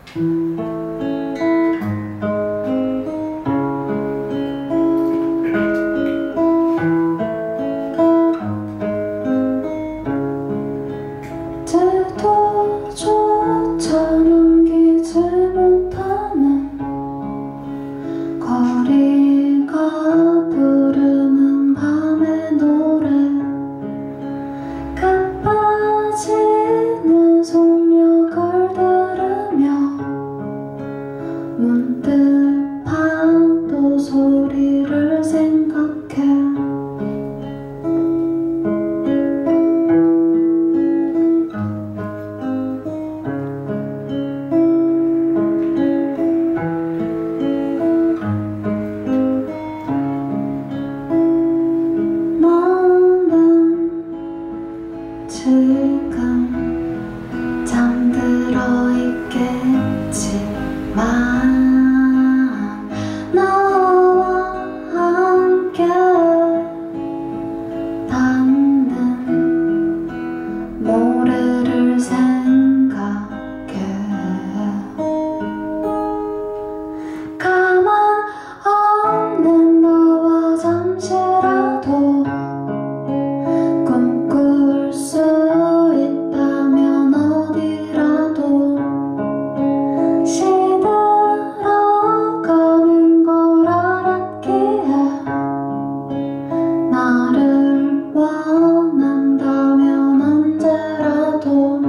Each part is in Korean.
제도조차 넘기지 못하는 거리가 부르는 밤의 노래, 가빠지는 속력을 들으며 문득 파도 소리를 생각해. 지금 잠들어 있겠지만 나와 함께 닿는 모래를 생각해. 가만 없는 너와 잠시라도 꿈꿀 수 있다면 어디라도 시들어가는 걸 알았기에 나를 원한다면 언제라도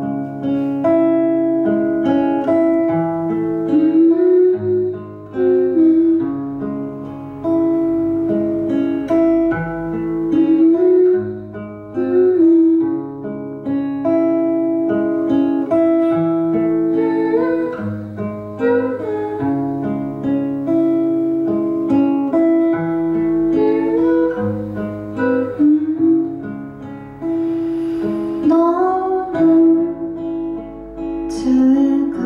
너는 지금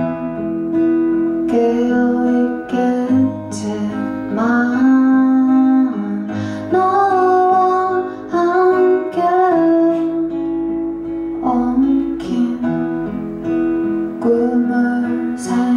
깨어있겠지만 너와 함께 엉킨 꿈을